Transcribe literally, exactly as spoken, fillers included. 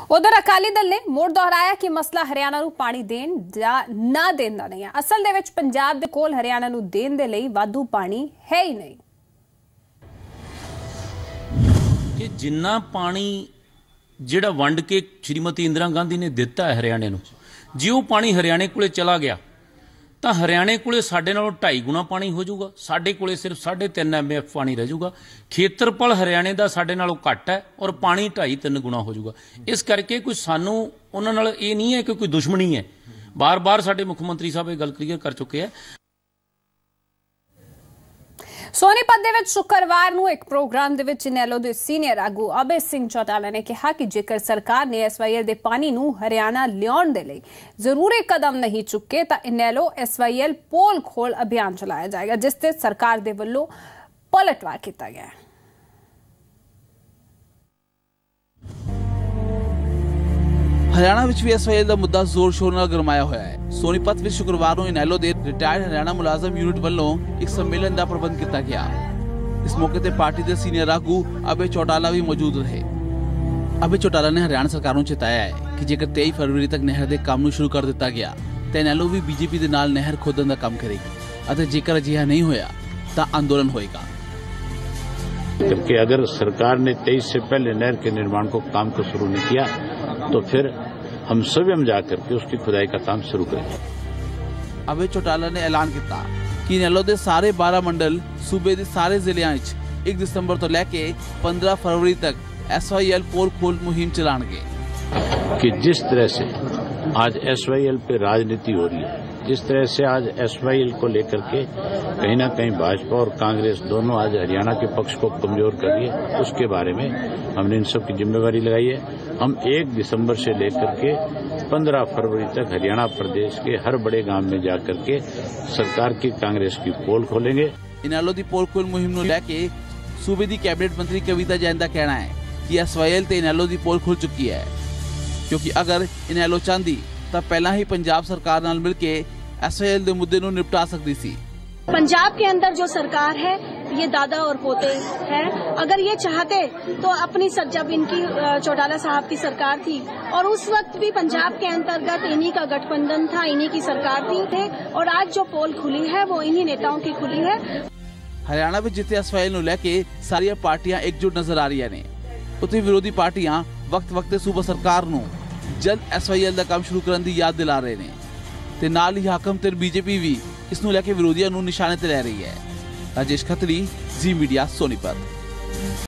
उधर अकाली दल ने मुड़ दोहराया कि मसला हरियाणा नूं पानी देण जां ना देण दा नहीं है। असल दे विच पंजाब दे कोल हरियाणा नूं देण दे लई वाधू पानी है ही नहीं। कि जिन्ना पानी जिहड़ा वंड के श्रीमती इंदिरा गांधी ने दिता है हरियाणे नूं, जे वो पानी हरियाणे कोले चला गया तो हरियाणे कोले साडे नालों ढाई गुणा पानी हो जाऊगा, साडे कोले सिर्फ साढ़े तीन एम एफ पानी रह जाऊगा। खेत्रफल हरियाणे का साडे नालों घट है और पानी ढाई तीन गुणा हो जाऊगा। इस करके कोई सानू उन्हां नाल ये नहीं है कि कोई दुश्मनी है। बार बार साडे मुख मंत्री साहब ये गल क्लीयर कर चुके हैं। सोनीपत दे विच शुक्रवार नूं एक प्रोग्राम दे विच इनेलो दे सीनियर आगू अभय सिंह चौटाला ने कहा कि जेकर सरकार ने एस वाई एल दे पानी नूं हरियाणा लियाउण दे लई जरूरी कदम नहीं चुके तां इनेलो एस वाई एल पोल खोल अभियान चलाया जाएगा, जिस ते सरकार दे वल्लों पलटवार कीता गया है। हरियाणा विच भी एस वाई एल दा मुद्दा जोर शोर नाल गरमाया होया है। सोनीपत विच शुक्रवार नूं इनेलो दे रिटायर्ड हरियाणा मुलाजम यूनिट वल्लों एक सम्मेलन का प्रबंध किया गया। इस मौके ते पार्टी के सीनियर आगू अभय चौटाला भी मौजूद रहे। अभय चौटाला ने हरियाणा सरकार नूं चेताया है कि जेकर तेईस फरवरी तक नहर के काम नूं शुरू कर दिता गया तो इनेलो भी बीजेपी के नाल नहर खोदण का काम करेगी और जेकर अजिहा नहीं होया तो आंदोलन होएगा। क्योंकि अगर सरकार ने तेईस से पहले नहर के निर्माण को काम को शुरू नहीं किया तो फिर हम सभी हम जाकर के उसकी खुदाई का काम शुरू करेंगे। अभय चौटाला ने ऐलान किया कि इनेलो दे सारे बारह मंडल सूबे दे सारे जिलियां विच एक दिसंबर तो लैके पंद्रह फरवरी तक एस वाई एल पोल खोल मुहिम चलाएंगे। कि जिस तरह से आज एस वाई एल पे राजनीति हो रही है, जिस तरह से आज एस वाई एल को लेकर के कहीं ना कहीं भाजपा और कांग्रेस दोनों आज हरियाणा के पक्ष को कमजोर कर रही है, उसके बारे में हमने इन सब की जिम्मेवारी लगाई है। हम एक दिसंबर से लेकर के पंद्रह फरवरी तक हरियाणा प्रदेश के हर बड़े गांव में जाकर के सरकार की कांग्रेस की पोल खोलेंगे। इनेलो दी पोल खोल मुहिम नूं लैके सूबे दी कैबिनेट मंत्री कविता जैन का कहना है कि एस वाई एल ते इनेलो दी पोल खुल चुकी है, क्योंकि अगर इनेलो चाहती तो पहला ही पंजाब सरकार नाल मिलके एस वाई एल दे मुद्दे नूं निपटा सकती सी। पंजाब के अंदर जो सरकार है ये दादा और पोते है। अगर ये चाहते तो अपनी सर जब इनकी चौटाला साहब की सरकार थी और उस वक्त भी पंजाब के अंतर्गत इन्हीं का गठबंधन था, इन्हीं की सरकार थी थे और आज जो पोल खुली है वो इन्हीं नेताओं की खुली है। हरियाणा में जिते एस वाई एल नूं लैके सारियां पार्टियां एकजुट नजर आ रही ने, उत्थे विरोधी पार्टियां वक्त वक्त सूबा सरकार नूं जल्द एस वाई एल का काम शुरू करने की याद दिला रहे हैं ते नाल ही हाकम ते बीजेपी भी इस नूं लैके विरोधियों नूं निशाने ते लै रही है। Rajesh Khatri, Zee media, Sonipat.